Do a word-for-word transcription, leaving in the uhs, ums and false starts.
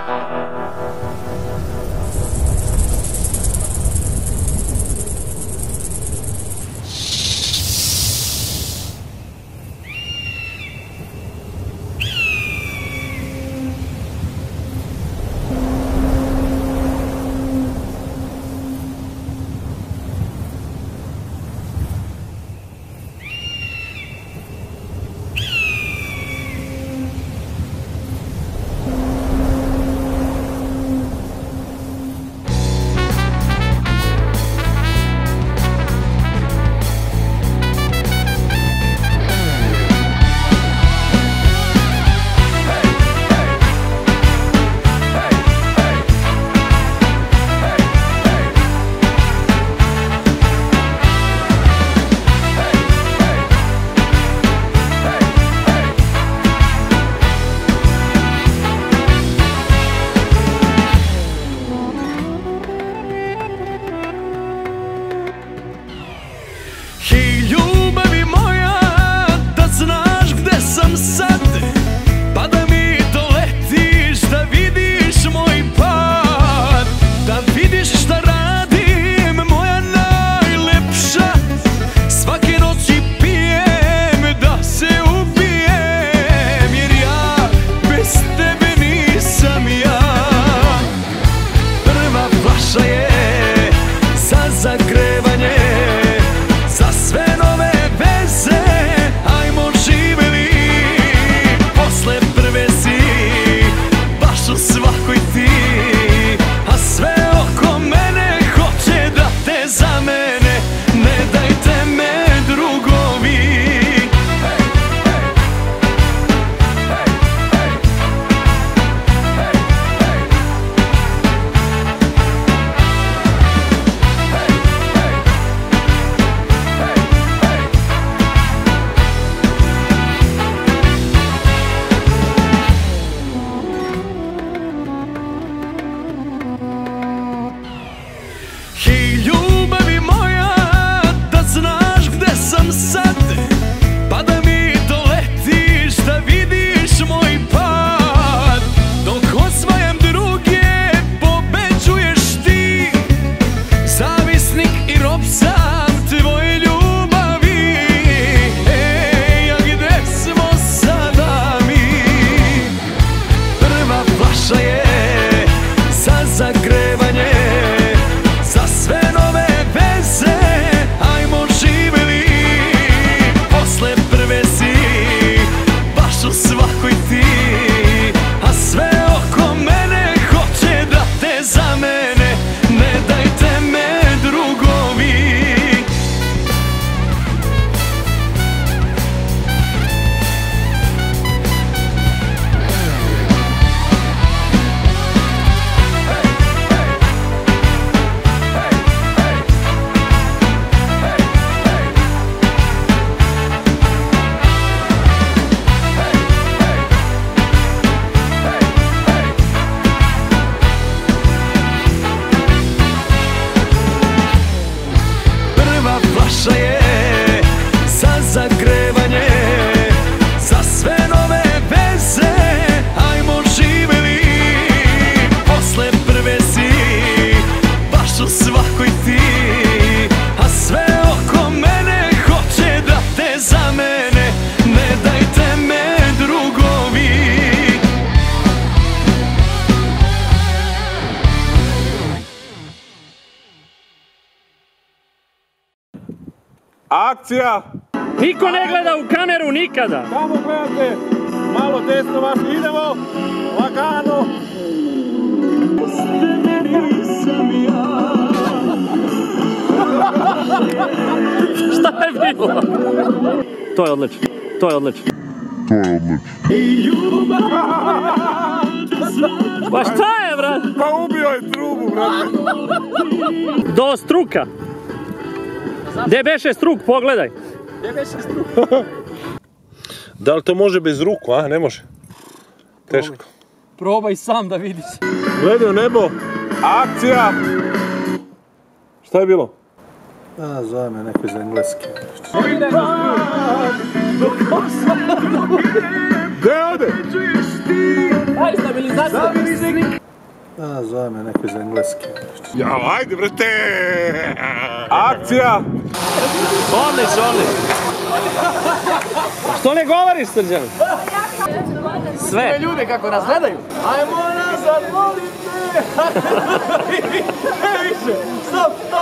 Akcija! Niko ne gleda u kameru nikada! Tamo gledate, malo desno vas, idemo, lagano! Šta je bilo? To je odlično, to je odlično. To je odlično. Pa šta je, brat? Pa ubio je trubu, brate. Do struka. Gdje beše struk, pogledaj. Gdje beše struk? Da li to može bez ruku, a? Ne može. Teško. Probaj sam da vidiš. Gledaj u nebo. Akcija! Šta je bilo? A, zove me neko iz engleske. Gdje ode? Aj, stabilizacija. A, zove me neko iz Engleske. Ja, ajde, brate! Akcija! Odlič, odlič. Što ne govoriš, Srđan? Sve. Ljude kako nas gledaju. Ajmo nazad, molim te! Ne više, stop, stop!